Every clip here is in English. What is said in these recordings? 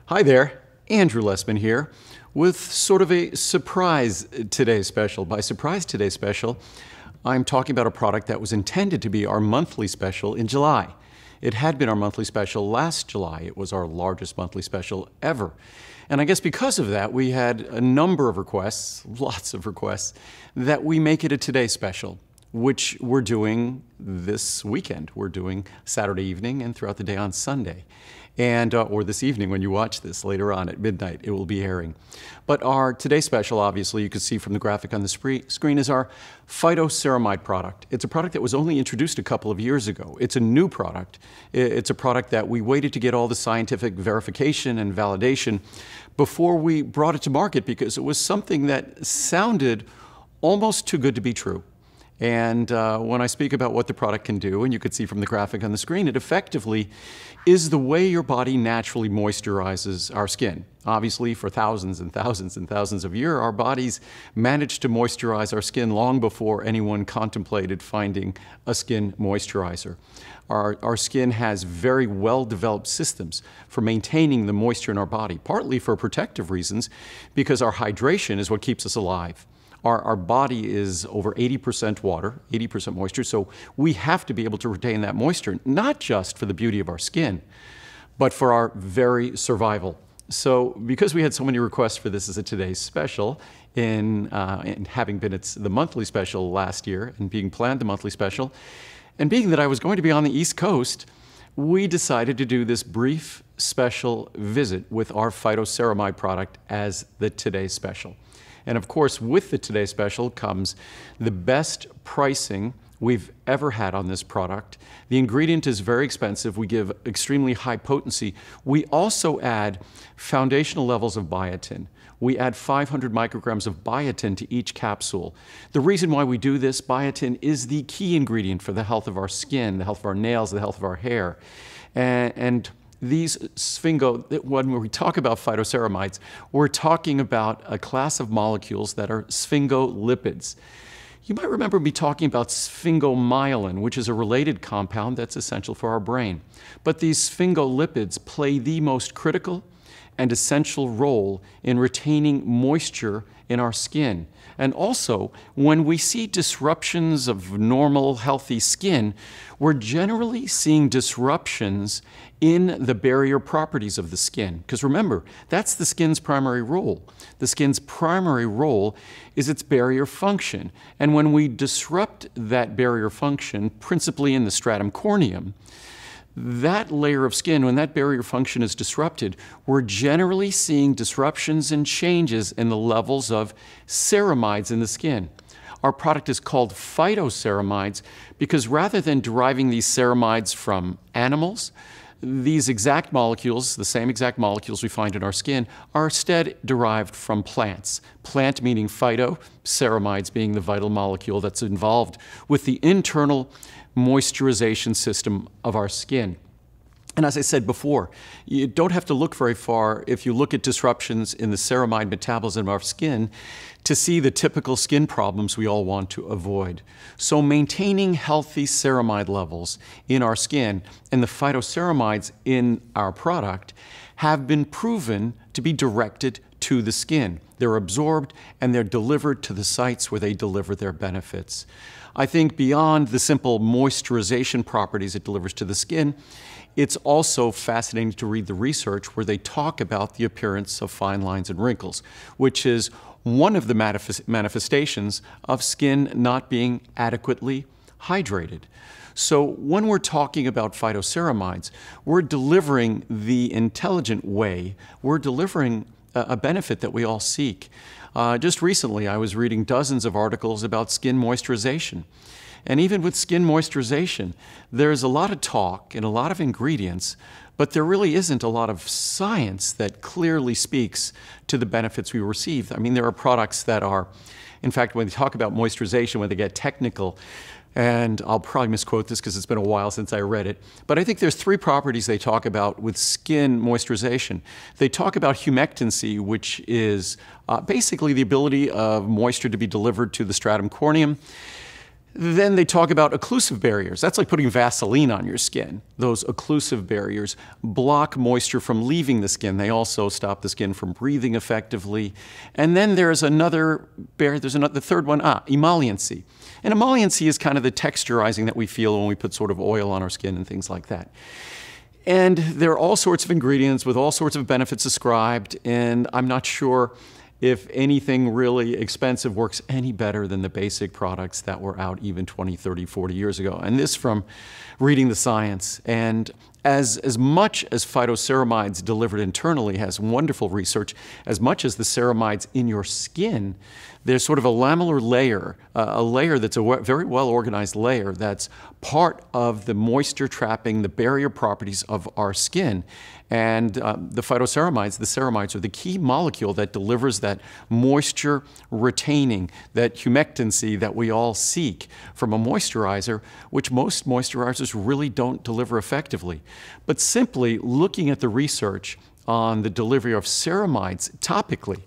Hi there, Andrew Lessman here with sort of a surprise today's special. By surprise today's special, I'm talking about a product that was intended to be our monthly special in July. It had been our monthly special last July. It was our largest monthly special ever. And I guess because of that, we had a number of requests, lots of requests, that we make it a Today Special, which we're doing this weekend. We're doing Saturday evening and throughout the day on Sunday. Or this evening when you watch this later on at midnight, it will be airing. But our Today Special, obviously, you can see from the graphic on the screen, is our Phytoceramide product. It's a product that was only introduced a couple of years ago. It's a new product. It's a product that we waited to get all the scientific verification and validation before we brought it to market because it was something that sounded almost too good to be true. And when I speak about what the product can do, and you can see from the graphic on the screen, it effectively is the way your body naturally moisturizes our skin. Obviously, for thousands and thousands and thousands of years, our bodies managed to moisturize our skin long before anyone contemplated finding a skin moisturizer. Our skin has very well-developed systems for maintaining the moisture in our body, partly for protective reasons, because our hydration is what keeps us alive. Our body is over 80% water, 80% moisture, so we have to be able to retain that moisture, not just for the beauty of our skin, but for our very survival. So because we had so many requests for this as a Today's Special, in having been the monthly special last year and being planned the monthly special, and being that I was going to be on the East Coast, we decided to do this brief special visit with our Phytoceramide product as the Today's Special. And of course, with the Today Special comes the best pricing we've ever had on this product. The ingredient is very expensive. We give extremely high potency. We also add foundational levels of biotin. We add 500 micrograms of biotin to each capsule. The reason why we do this, biotin is the key ingredient for the health of our skin, the health of our nails, the health of our hair. And these when we talk about phytoceramides, we're talking about a class of molecules that are sphingolipids. You might remember me talking about sphingomyelin, which is a related compound that's essential for our brain. But these sphingolipids play the most critical and essential role in retaining moisture in our skin. And also, when we see disruptions of normal, healthy skin, we're generally seeing disruptions in the barrier properties of the skin. Because remember, that's the skin's primary role. The skin's primary role is its barrier function. And when we disrupt that barrier function, principally in the stratum corneum, that layer of skin, when that barrier function is disrupted, we're generally seeing disruptions and changes in the levels of ceramides in the skin. Our product is called phytoceramides because rather than deriving these ceramides from animals, these exact molecules, the same exact molecules we find in our skin, are instead derived from plants. Plant meaning phyto, ceramides being the vital molecule that's involved with the internal moisturization system of our skin. And as I said before, you don't have to look very far if you look at disruptions in the ceramide metabolism of our skin to see the typical skin problems we all want to avoid. So maintaining healthy ceramide levels in our skin and the phytoceramides in our product have been proven to be directed to the skin. They're absorbed and they're delivered to the sites where they deliver their benefits. I think beyond the simple moisturization properties it delivers to the skin, it's also fascinating to read the research where they talk about the appearance of fine lines and wrinkles, which is one of the manifestations of skin not being adequately hydrated. So when we're talking about phytoceramides, we're delivering the intelligent way, we're delivering a benefit that we all seek. Just recently, I was reading dozens of articles about skin moisturization. And even with skin moisturization, there's a lot of talk and a lot of ingredients, but there really isn't a lot of science that clearly speaks to the benefits we receive. I mean, there are products that are, in fact, when they talk about moisturization, when they get technical, and I'll probably misquote this because it's been a while since I read it, but I think there's 3 properties they talk about with skin moisturization. They talk about humectancy, which is basically the ability of moisture to be delivered to the stratum corneum. Then they talk about occlusive barriers. That's like putting Vaseline on your skin. Those occlusive barriers block moisture from leaving the skin. They also stop the skin from breathing effectively. And then there's another barrier, the third one, emolliency. And emolliency is kind of the texturizing that we feel when we put sort of oil on our skin and things like that. And there are all sorts of ingredients with all sorts of benefits ascribed, and I'm not sure if anything really expensive works any better than the basic products that were out even 20, 30, 40 years ago. And this from reading the science. And as much as phytoceramides delivered internally has wonderful research, as much as the ceramides in your skin, there's sort of a lamellar layer, a layer that's a very well-organized layer that's part of the moisture trapping, the barrier properties of our skin. And the phytoceramides, the ceramides, are the key molecule that delivers that moisture retaining, that humectancy that we all seek from a moisturizer, which most moisturizers really don't deliver effectively. But simply looking at the research on the delivery of ceramides topically,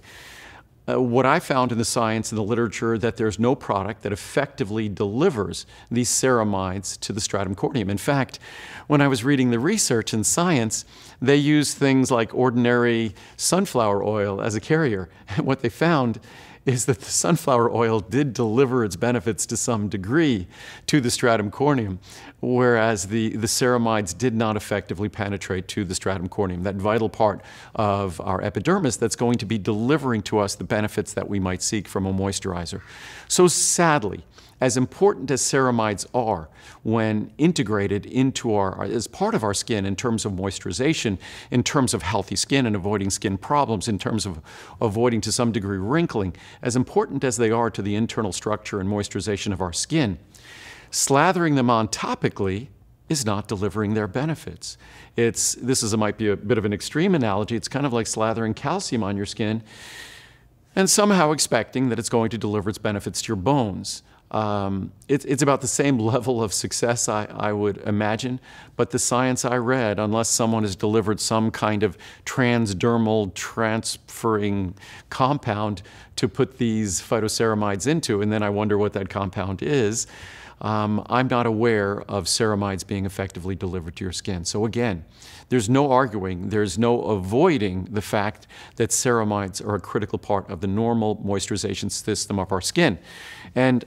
what I found in the science and the literature that there's no product that effectively delivers these ceramides to the stratum corneum. In fact, when I was reading the research in Science, they used things like ordinary sunflower oil as a carrier. And what they found is that the sunflower oil did deliver its benefits to some degree to the stratum corneum, whereas the ceramides did not effectively penetrate to the stratum corneum, that vital part of our epidermis that's going to be delivering to us the benefits that we might seek from a moisturizer. So sadly, as important as ceramides are when integrated into as part of our skin in terms of moisturization, in terms of healthy skin and avoiding skin problems, in terms of avoiding to some degree wrinkling, as important as they are to the internal structure and moisturization of our skin, slathering them on topically is not delivering their benefits. Might be a bit of an extreme analogy. It's kind of like slathering calcium on your skin and somehow expecting that it's going to deliver its benefits to your bones. It's about the same level of success, I would imagine, but the science I read, unless someone has delivered some kind of transdermal transferring compound to put these phytoceramides into, and then I wonder what that compound is, I'm not aware of ceramides being effectively delivered to your skin. So again, there's no arguing, there's no avoiding the fact that ceramides are a critical part of the normal moisturization system of our skin. And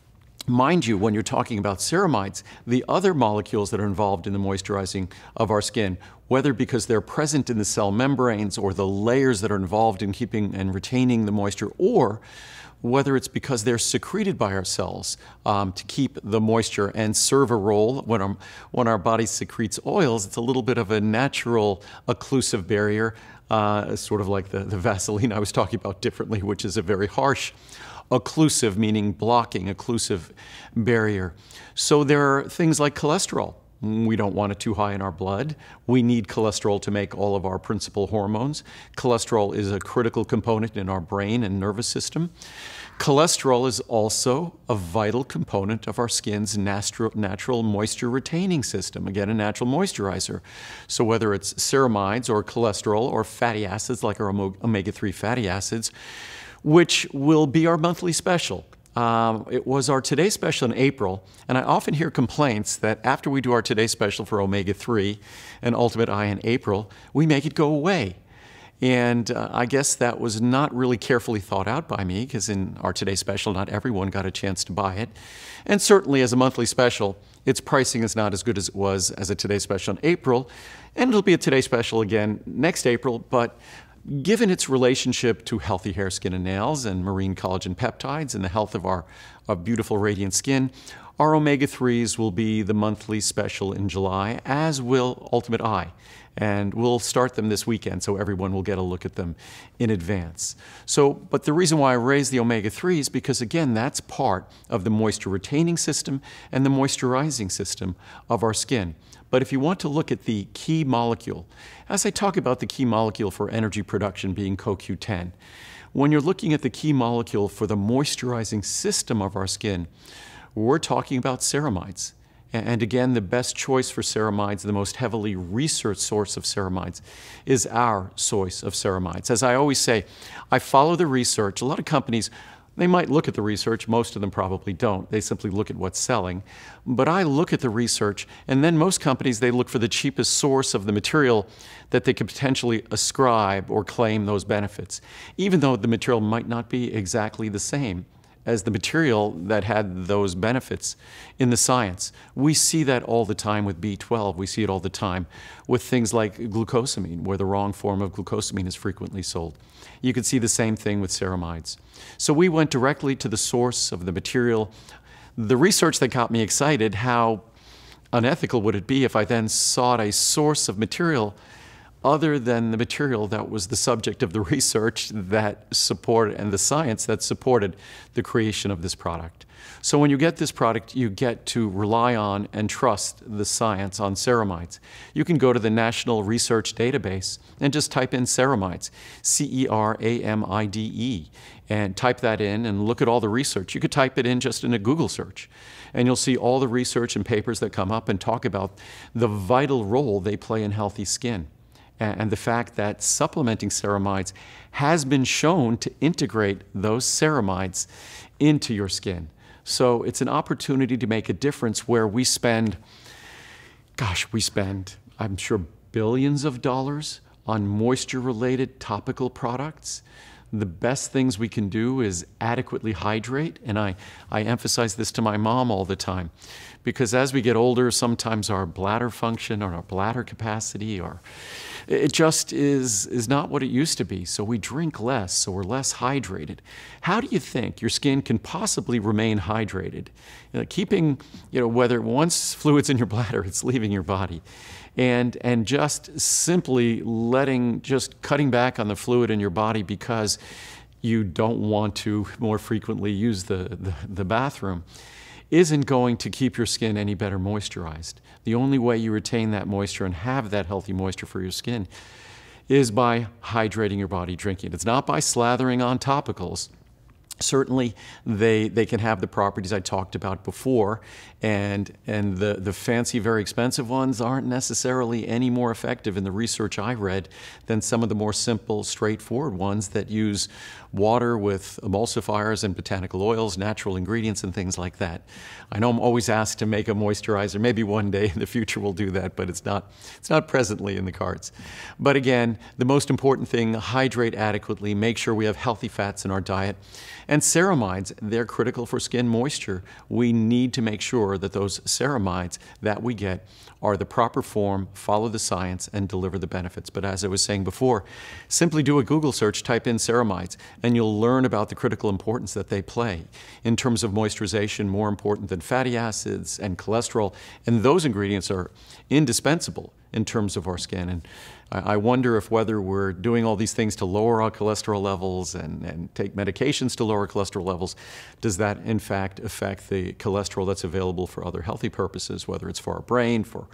mind you, when you're talking about ceramides, the other molecules that are involved in the moisturizing of our skin, whether because they're present in the cell membranes or the layers that are involved in keeping and retaining the moisture, or whether it's because they're secreted by our cells to keep the moisture and serve a role. When our body secretes oils, it's a little bit of a natural occlusive barrier, sort of like the Vaseline I was talking about differently, which is a very harsh occlusive, meaning blocking, occlusive barrier. So there are things like cholesterol. We don't want it too high in our blood. We need cholesterol to make all of our principal hormones. Cholesterol is a critical component in our brain and nervous system. Cholesterol is also a vital component of our skin's natural moisture retaining system, again, a natural moisturizer. So whether it's ceramides or cholesterol or fatty acids like our omega-3 fatty acids, which will be our monthly special. It was our Today Special in April, and I often hear complaints that after we do our Today Special for omega-3 and Ultimate Eye in April, we make it go away. And I guess that was not really carefully thought out by me, because in our Today Special, not everyone got a chance to buy it. And certainly as a monthly special, its pricing is not as good as it was as a Today Special in April, and it'll be a Today Special again next April, but given its relationship to healthy hair, skin, and nails, and marine collagen peptides, and the health of our beautiful radiant skin, our omega-3s will be the monthly special in July, as will Ultimate Eye. And we'll start them this weekend, so everyone will get a look at them in advance. But the reason why I raise the omega-3 is because, again, that's part of the moisture retaining system and the moisturizing system of our skin. But if you want to look at the key molecule, as I talk about the key molecule for energy production being CoQ10, when you're looking at the key molecule for the moisturizing system of our skin, we're talking about ceramides. And again, the best choice for ceramides, the most heavily researched source of ceramides, is our source of ceramides. As I always say, I follow the research. A lot of companies They might look at the research. Most of them probably don't. They simply look at what's selling. But I look at the research, and then most companies, they look for the cheapest source of the material that they could potentially ascribe or claim those benefits, even though the material might not be exactly the same as the material that had those benefits in the science. We see that all the time with B12. We see it all the time with things like glucosamine, where the wrong form of glucosamine is frequently sold. You could see the same thing with ceramides. So we went directly to the source of the material. The research that got me excited, how unethical would it be if I then sought a source of material other than the material that was the subject of the research that supported and the science that supported the creation of this product. So when you get this product, you get to rely on and trust the science on ceramides. You can go to the National Research Database and just type in ceramides, C-E-R-A-M-I-D-E, and type that in and look at all the research. You could type it in just in a Google search, and you'll see all the research and papers that come up and talk about the vital role they play in healthy skin, and the fact that supplementing ceramides has been shown to integrate those ceramides into your skin. So it's an opportunity to make a difference where we spend, I'm sure, billions of dollars on moisture-related topical products. The best things we can do is adequately hydrate, and I emphasize this to my mom all the time, because as we get older, sometimes our bladder function or our bladder capacity or it just is not what it used to be. So we drink less, so we're less hydrated. How do you think your skin can possibly remain hydrated? Keeping, whether once fluid's in your bladder, it's leaving your body. And just simply cutting back on the fluid in your body because you don't want to more frequently use the bathroom isn't going to keep your skin any better moisturized. The only way you retain that moisture and have that healthy moisture for your skin is by hydrating your body, drinking it. It's not by slathering on topicals. Certainly, they can have the properties I talked about before, and the fancy, very expensive ones aren't necessarily any more effective in the research I read than some of the more simple, straightforward ones that use water with emulsifiers and botanical oils, natural ingredients, and things like that. I know I'm always asked to make a moisturizer. Maybe one day in the future we'll do that, but it's not presently in the cards. But again, the most important thing, hydrate adequately, make sure we have healthy fats in our diet. And ceramides, they're critical for skin moisture. We need to make sure that those ceramides that we get are the proper form, follow the science, and deliver the benefits. But as I was saying before, simply do a Google search, type in ceramides, and you'll learn about the critical importance that they play in terms of moisturization, more important than fatty acids and cholesterol. And those ingredients are indispensable in terms of our skin. And I wonder if whether we're doing all these things to lower our cholesterol levels and take medications to lower cholesterol levels, does that in fact affect the cholesterol that's available for other healthy purposes, whether it's for our brain, for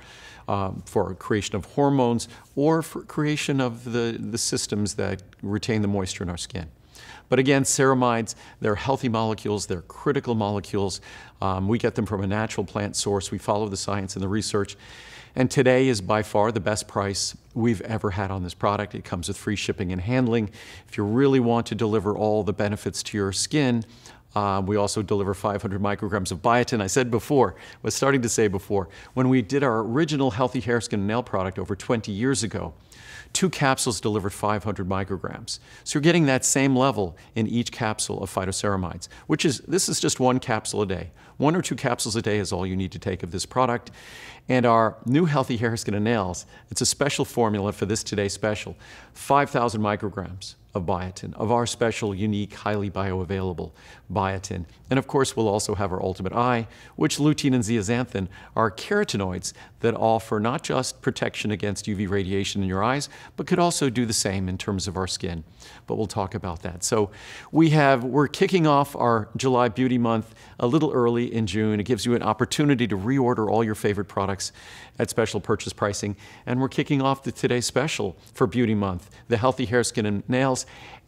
creation of hormones, or for creation of the systems that retain the moisture in our skin. But again, ceramides, they're healthy molecules, they're critical molecules. We get them from a natural plant source. We follow the science and the research. And today is by far the best price we've ever had on this product. It comes with free shipping and handling. If you really want to deliver all the benefits to your skin, we also deliver 500 micrograms of biotin. I said before, was starting to say before, when we did our original healthy hair, skin, and nail product over 20 years ago, 2 capsules delivered 500 micrograms. So you're getting that same level in each capsule of phytoceramides, this is just 1 capsule a day. 1 or 2 capsules a day is all you need to take of this product. And our new healthy hair, skin, and nails, it's a special formula for this Today Special, 5,000 micrograms of biotin, of our special, unique, highly bioavailable biotin. And of course, we'll also have our Ultimate Eye, which lutein and zeaxanthin are carotenoids that offer not just protection against UV radiation in your eyes, but could also do the same in terms of our skin. But we'll talk about that. So we're kicking off our July Beauty Month a little early in June. It gives you an opportunity to reorder all your favorite products at special purchase pricing. And we're kicking off the Today Special for Beauty Month, the healthy hair, skin, and nails,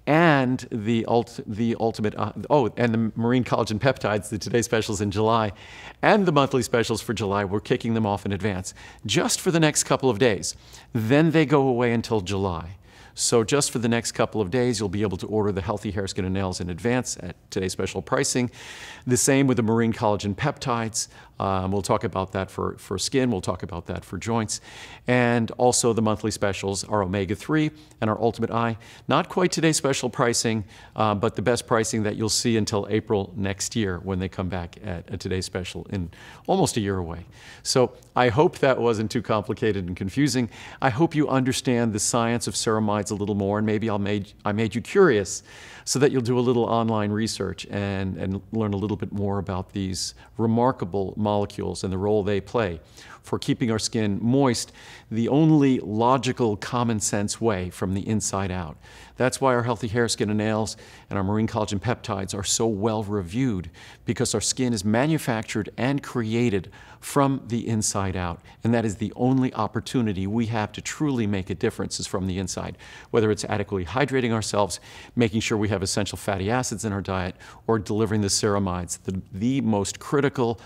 and the ultimate, and the marine collagen peptides, the Today Specials in July, and the monthly specials for July. We're kicking them off in advance, just for the next couple of days. Then they go away until July. So just for the next couple of days, you'll be able to order the Healthy Hair, Skin, and Nails in advance at today's special pricing. The same with the marine collagen peptides. We'll talk about that for skin. We'll talk about that for joints. And also the monthly specials, our omega-3 and our Ultimate Eye. Not quite today's special pricing, but the best pricing that you'll see until April next year when they come back at today's special in almost a year away. So I hope that wasn't too complicated and confusing. I hope you understand the science of ceramides a little more, and maybe I made you curious so that you'll do a little online research and learn a little bit more about these remarkable molecules and the role they play for keeping our skin moist, the only logical, common sense way from the inside out. That's why our Healthy Hair, Skin, and Nails and our marine collagen peptides are so well reviewed, because our skin is manufactured and created from the inside out. And that is the only opportunity we have to truly make a difference is from the inside, whether it's adequately hydrating ourselves, making sure we have essential fatty acids in our diet, or delivering the ceramides, the most critical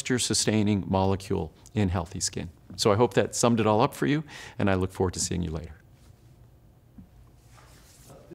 moisture-sustaining molecule in healthy skin. So I hope that summed it all up for you, and I look forward to seeing you later.